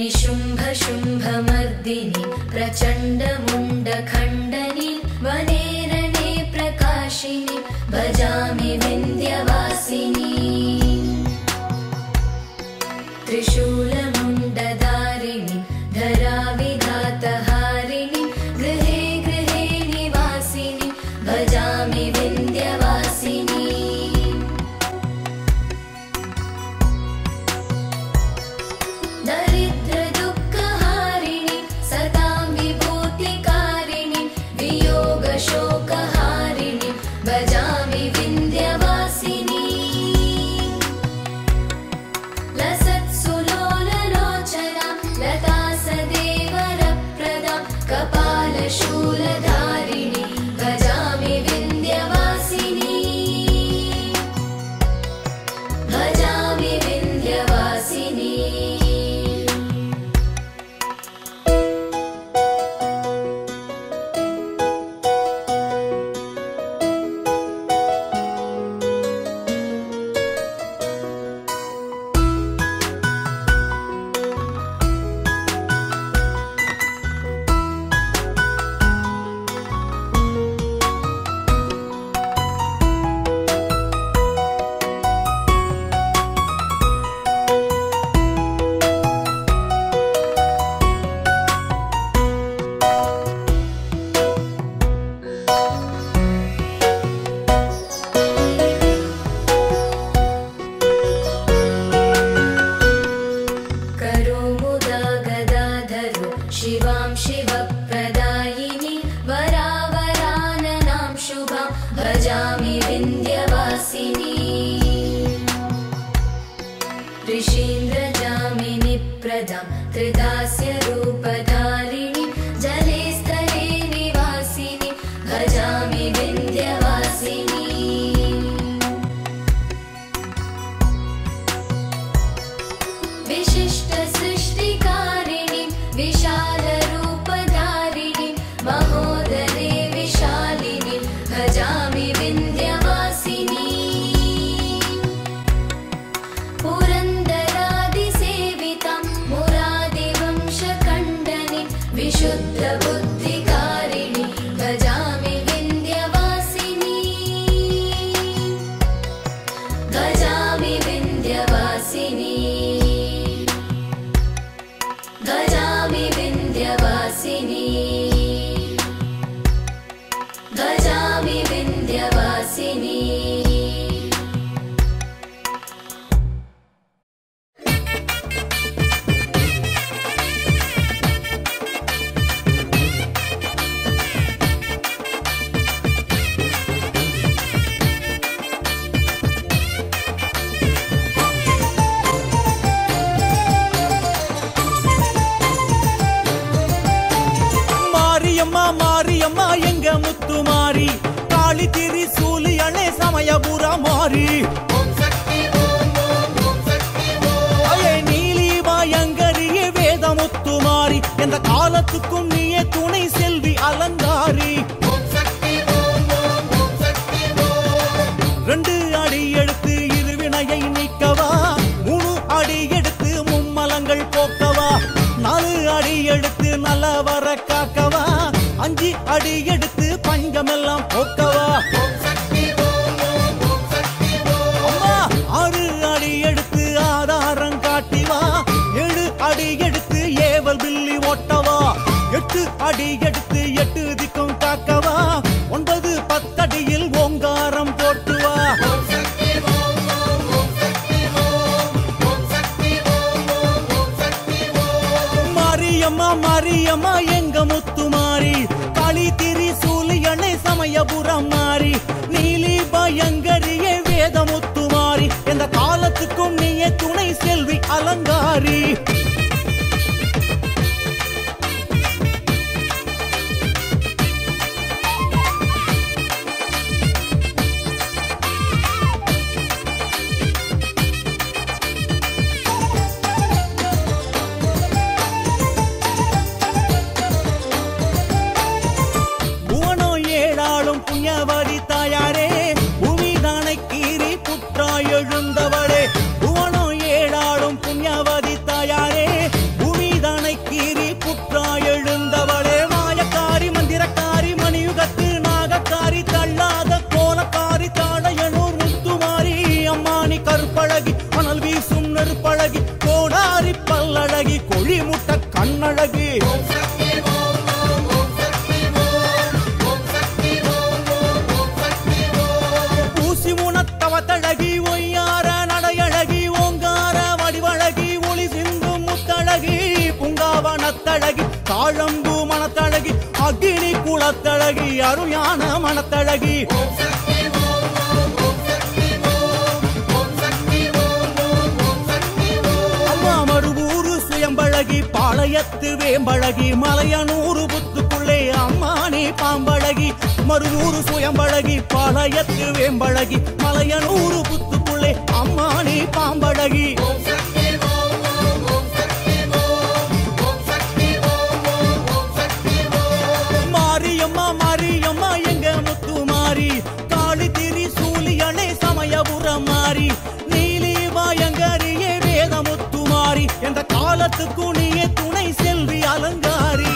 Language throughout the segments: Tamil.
निशुम्भ शुम्भमर्दिनी प्रचण्डमुण्डखण्डनी वनेरणे प्रकाशिनी भजामि विन्ध्यवासिनी त्रिशूलमुण्डधारिणी धराविघातहारिणी गृहे गृहे निवासिनी भजामि विन्ध्यवासिनी दरिद्रदुःखहारिणी सतां विभूतिकारिणी वियोगशोकहारिणी भजामि विन्ध्यवासिनी लसत्सुलोललोचना लता सदेवरप्रदा कपालशूलधारिणी भजामि विन्ध्यवासिनी भजामि विन्ध्यवासिनी शिवां शिवप्रदायिनी वरावराननां शुभां भजामि विन्ध्यवासिनी ऋषीन्द्रजामिनीप्रदां त्रिदास्यरूपधारिणी जले स्थले निवासिनी भजामि विन्ध्यवासिनी विशिष्टसृष्टिकारिणी विशालरूपधारिणी महोदरे विशालिनी भजामि विन्ध्यवासिनी पुरन्दरादिसेवितां मुरादिवंशखण्डनी विशुद्धबुद्धिकारिणी भजामि विन्ध्यवासिनी भजामि विन्ध्यवासिनी भजामि विन्ध्यवासिनी भजामि विन्ध्यवासिनी மாரியம்மா எங்க முத்துமாரி காளி திரிசூலி அணை சமயபுர மாறி நீலி பயங்கரிய வேத முத்துமாரி எந்த காலத்துக்கும் நீயே துணை செல்வி அலங்காரி 2 அடி எடுத்து இருவினையை நீக்கவா 3 அடி எடுத்து மும்மலங்கள் போக்கவா 4 அடி எடுத்து நல்ல வர காக்கவா 5 அடி எடுத்து பஞ்சமெல்லாம் போக்கவா அம்மா 6 அடி எடுத்து ஆதாரம் காட்டிவா 7 அடி எடுத்து ஏவல் பில்லி ஓட்டவா 8 அடி எடுத்து 8 திக்கும் காக்கவா 9 10 அடியில் ஓங்காரம் போட்டுவா மாரியம்மா எங்க முத்துமாரி காளி திரிசூலி அணை சமயபுரம் மாறி நீலி பயங்கரிய வேத முத்துமாரி எந்த காலத்துக்கும் நீயே துணை செல்வி அலங்காரி புண்ணியவதி தாயாரே பூமி தானை கீறி புற்றாய் எழுந்தவளே புவனோ ஏழாடும் புண்ணியவதி தாயாரே பூமி மனத்தழகி தாழம்பூ மனத்தழகி அக்னி குலத்தழகி அருஞான மனத்தழகி அம்மா மறுவூரு சுயம்பழகி பாளையத்து வேம்பழகி மலையனூறு புத்துக்குள்ளே அம்மானே பாம்பழகி மறுவூரு சுயம்பழகி பாளையத்து வேம்பழகி மலையனூறு புத்துக்குள்ளே அம்மானே பாம்பழகி மாரியம்மா மாரியம்மா எங்க முத்து மாறி காளி திரி சூலியனை சமயபுரம் மாறி நீலி வாயங்கரியே வேத முத்து மாறி என்ற காலத்துக்கு நீயே துணை செல்வி அலங்காரி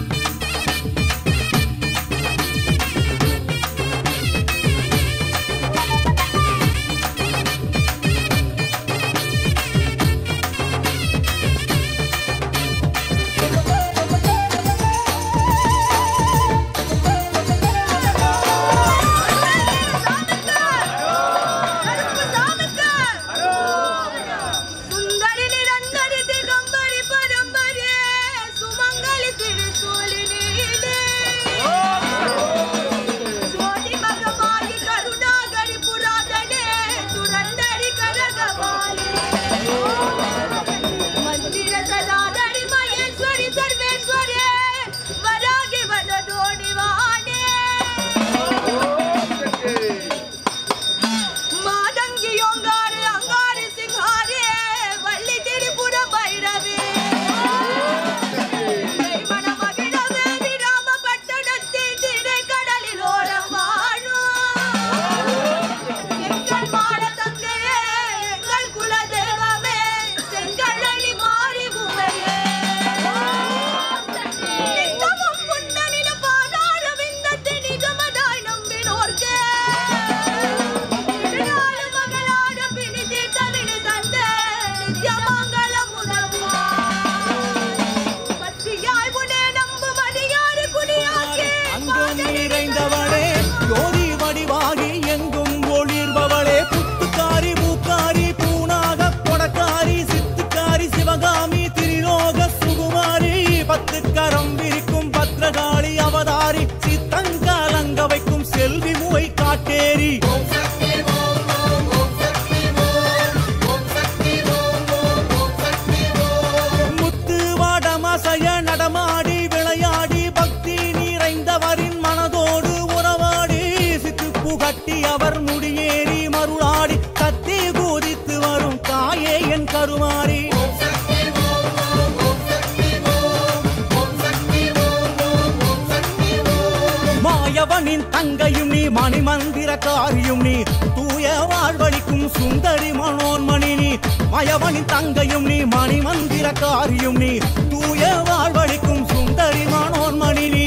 மாயவனின் தங்கையும் நீ மணிமந்திரக்காரியும் நீ தூய வாழ்வழிக்கும் சுந்தரி மனோன்மணி நீ மாயவனின் தங்கையும் நீ மணிமந்திரக்காரியும் நீ தூய வாழ்வழிக்கும் சுந்தரி மனோன்மணி நீ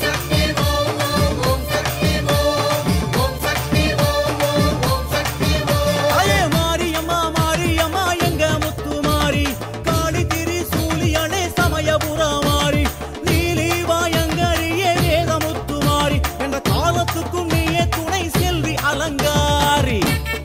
மாரியம்மா மாரியம்மா எங்க முத்து மாறி காளி திரி சூலியனே சமயபுரம் மாறி நீலி வாயங்கரியே வேத முத்து மாறி என்ற காலத்துக்கும் நீயே துணை செல்வி அலங்காரி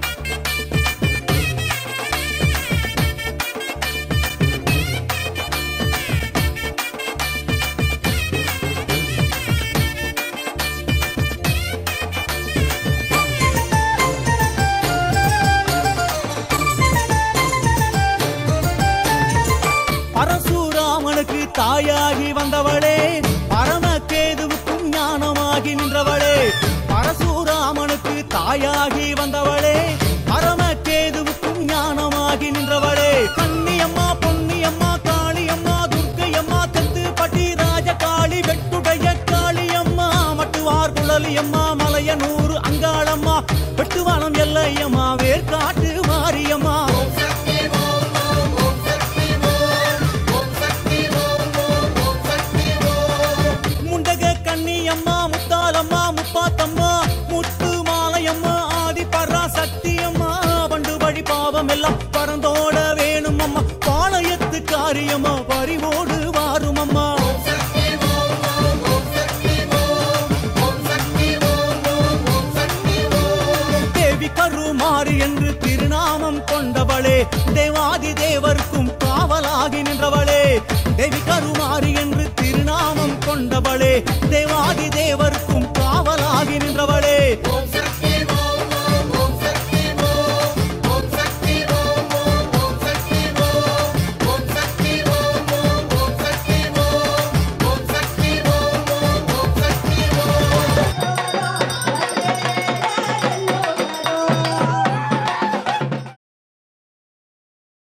பரசுராமனுக்கு தாயாகி வந்தவளே பரமகேதுவுக்கும் ஞானமாகி நின்றவளே பரசுராமனுக்கு தாயாகி வந்தவளே பரமகேதுவுக்கும் ஞானமாகி நின்றவளே கன்னியம்மா பொன்னியம்மா காளியம்மா துர்க்கையம்மா தெத்துப்பட்டி ராஜகாளி வெட்டுடைய காளியம்மா மட்டுவார் குழலியம்மா மலையனூறு அங்காளம்மா வெட்டுவானம் எல்லையம்மா வேர்காட்டு மாரியம்மா கன்னியம்மா முத்தாலம்மா முப்பாத்தம்மா முத்து மாலையம்மா ஆதி பராசக்தியம்மா பண்டு வழி பாவம் எல்லாம் பறந்தோட வேணும் அம்மா பாளையத்து காரியம்மா பறிவோடு வாரும் அம்மா தேவி கருமாறி என்று திருநாமம் கொண்டவளே தேவாதி தேவர்க்கும் காவலாகி நின்றவளே